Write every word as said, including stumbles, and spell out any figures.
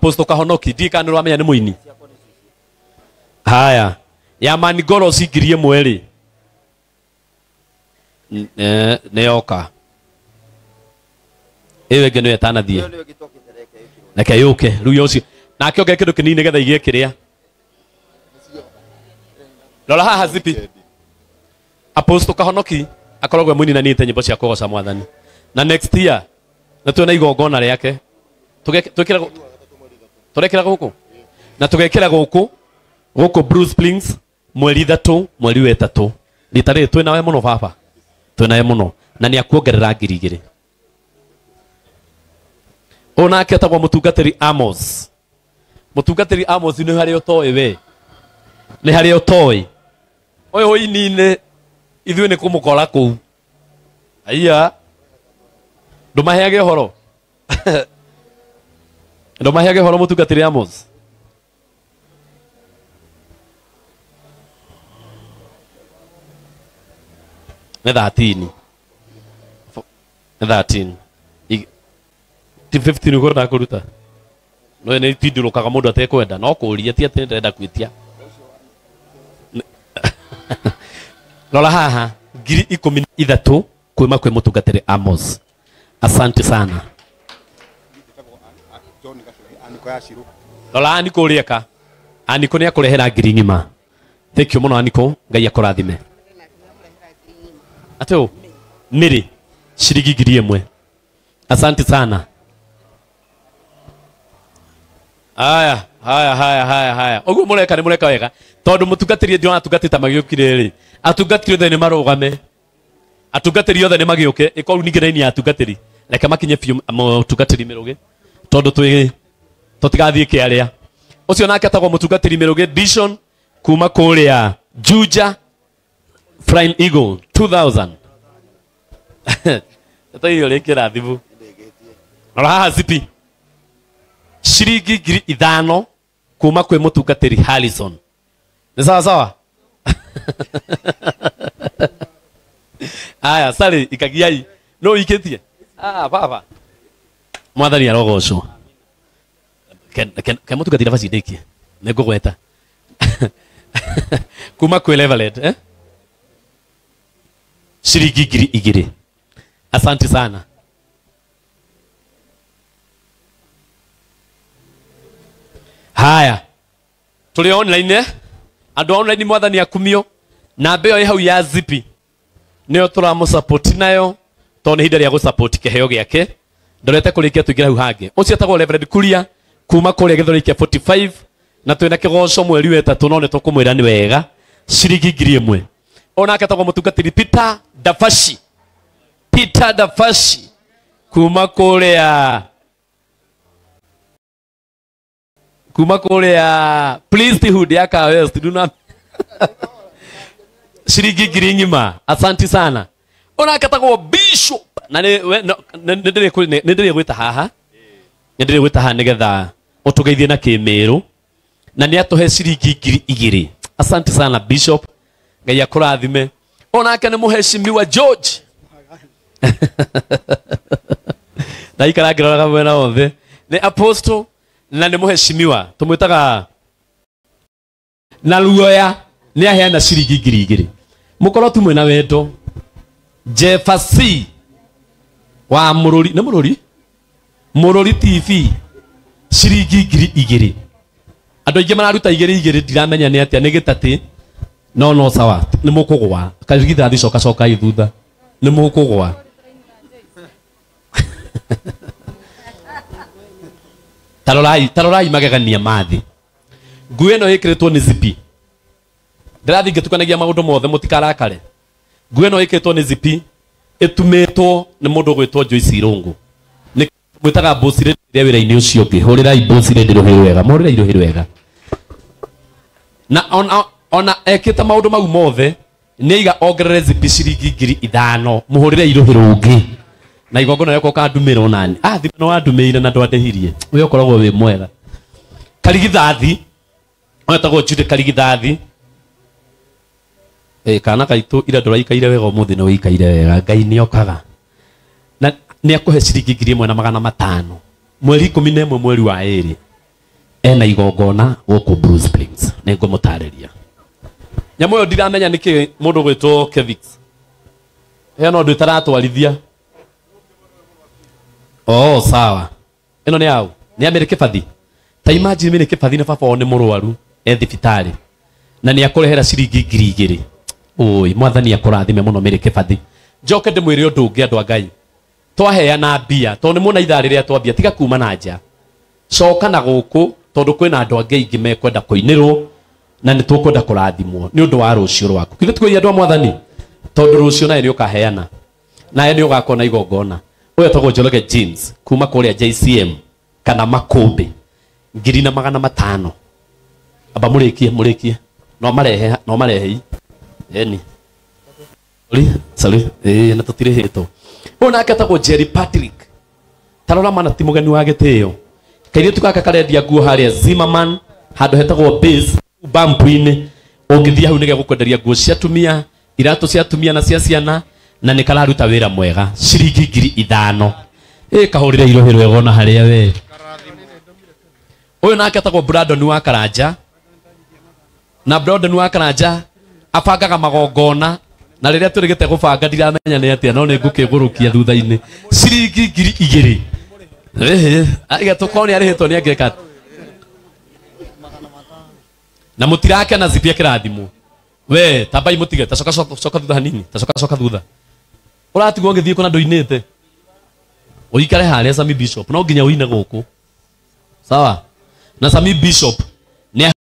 Apostle Kahonoki ndika nä ramenya nä muini. Haya ya Manigoro cikirie mweri eh nä yoka ewe ngeno etanathie nake yuke riu yocio nake onge kindu kinini getha igie kiria Lola haha zipi Apostle Kahonoki akoragwo muini na nite nyimbo cia kugoca Mwathani na next year na tuona igongona riake tugekira turekira guku na tugekira guku guku Bruce Springs mweri thatu mweri wetatu litare twi nawe muno baba twi nawe muno na ni akuongerera ngiri igiri ona ketagwo mutungatiri Amos mutungatiri Amos ni hari utoi we ni hari utoi oyo hoinine ithuĩ nĩ kũmũkora kũu aiya ndũmaheage horo ndũmaheage horo mũtungatĩri Amos nĩ thirteen nĩ thirteen ti fifteen ũguo ndakũruta no nĩ pindũrũkaga mũndũ atekwenda no kũũria ti atĩ ndĩrenda kwĩtia Lola haha ngiri ikumi na ithatu kwima kwe mutungatiri Amos. Asante sana. Lola Aniko urieka. Aniko ni akurehera ngiri ngima. Thank you muno Aniko, Ngai akurathime. Ateo Miri shirigi ngiri imwe. Asante sana. Haya, haya, haya, haya, haya. Ogu mureka ni mureka wega. Tondu mutungatiri ndio atungatita magiukire ri. Atungatiri othe ni marugame. Atungatiri othe ni magiuke. Iko ningire ni atungatiri. Reke makinye fiu mutungatiri miruge. Tondu twi tutigathie kiaria. Ucio nake atagwo mutungatiri miruge Dishon kuma kuria Juja Flying Eagle two thousand. Tayo lekera thibu. Raha zipi. Shiringi ngiri ithano kuma kwe mutungatiri Harrison. Ni sawa sawa? Aya, sare ikagiai. No iketie. Ah, baba. Mwathani arogocwo. Ken ken ken mutungatiri nafasi ndiki. Negugweta. Kuma kwe Levelet, eh? Shiringi ngiri igiri. Asante sana. Haya. Tuli online, andu online Mwathani akumio na mbeo ye hau ya zipi. Nio turamo support nayo, to ni hinda ria go support keheo giake. Ndorete kurikia tuingira hau hange. Ucio tagwo Reverend Kuria kuma kuria githori kia forty-five na twina kigoco mweri wetatu no ne tukumwira ni wega. Shiringi ngiri imwe. Ona akatagwo mutungatiri Peter Dafashi. Peter Dafashi kuma kuria kuma kuria Priesthood ya ka West duna shiringi ngiri ngima. Asante sana. Ona akatagwo Bishop na ndire ndire gwita haha ndire gwita haha nigetha utugeithie na kimeru na ni atuhe shiringi ngiri igiri. Asante sana Bishop, Ngai akurathime. Ona ake ni muheshimiwa George na ikaragira mwena wothe ni Apostle na ni muheshimiwa tumwitaga na ruoya ni aheana shiringi ngiri igiri. Mukoro tu mwena wendo Jeffasi wa Mururi na Mururi Mururi T V shiringi ngiri igiri. Andu aingi mararuta igiri igiri ndiramenya ni atia ni gitati no no sawa ni mukugwa kagitha thi coka coka ithutha ni mukugwa. Tarorai tarorai magegania mathi nguo ino ikiritwo ni zipi ndirathi ngitukanagia maundu mothe mutikarakare. Nguo ino ikiritwo ni zipi itumitwo ni mundu gwitwo Joyce Irungu ni mwitaga Bosire ria wira-ini ucio ungi hurirai Bosire ndiruhiri wega murira iruhiri wega na ona ona ekita maundu mau mothe ni iga ongerere zipi shiringi ngiri ithano muhurire iruhiri ungi na igongona yako kandumira nani ah thimu no andumeire na ndwandehirie uyo koragwo wi mwega. Karigithathi onetagwo Jude Karigithathi eh kana kaitu ira nduraikaire wega umuthi no wikaire wega Ngai ni okaga na ni akuhe shiringi ngiri imwe na magana matano mweri ikumi na imwe mweri wa eri ena igongona gũkũ Blue Springs nĩngũmũtarĩria nyamũ ĩyo ndiramenya nĩkĩ mũndũ gwĩtwo Kevix hena ũndũ ĩtaratwarithia oh sawa ĩno nĩ yau nĩ Amĩrĩ Kĩbathi ta imagine Amĩrĩ Kĩbathi na baba wao nĩ mũrwaru e thibitarĩ na nĩ akũrehera ciringi ngiri igĩrĩ oi mwathani akũrathime mũno Amĩrĩ Kĩbathi njoke ndĩmwĩre ũndũ ũngĩ andũ a Ngai twaheana mbia tondũ nĩ muona ithaa rĩrĩa twambia tiga kuma na nja coka na gũkũ tondũ kwĩna andũ angĩ aingĩ mekwenda kũinĩrwo na nĩ tũkwenda kũrathimwo nĩ ũndũ wa rũciũ rwaku kĩrĩ tũkũria andũ a mwathani tondũ rũciũ naye nĩ ũkaheana naye nĩ ũgakona igongona ũyũ etagwo Njoroge James kuma kũrĩa J C M kana Makũmbĩ ngiri na magana matano aba mũrĩkie mũrĩkie no marehe no marehe eni sorry sorry eh na tũtirĩhĩtwo ũyũ nake etagwo Jerry Patrick tarora mana ti mũgeni wa gĩtĩo kairĩtu gaka karendia nguo harĩa Zimmerman handũ hetagwo base bambu-inĩ ũngĩthia hau nĩge gũkwenderia nguo cia atumia iratũ cia atumia na cia ciana na nĩ kararuta wĩra mwega ciringi ngiri ithano ĩ kahũrĩre irohĩ rwega ona harĩa we ũyũ nake etagwo Brandon wa Karanja na Brandon wa Karanja abangaga magongona na rĩrĩa tũrĩgĩte gũbanga ndiramenya nĩ atĩa no nĩ ngũkĩgũrũkia thutha-inĩ ciringi ngiri igĩrĩ ehe aiga tũkoni arĩhĩtwo nĩ angĩka na mũtirake na zipia kĩrathimo we tambai mũtige ta coka coka thutha hanini ta coka coka thutha ũratigwo ngĩthiĩ kũna ndũinĩte ũikare harĩa Sami Bishop no nginya ũine gũkũ sawa na Sami Bishop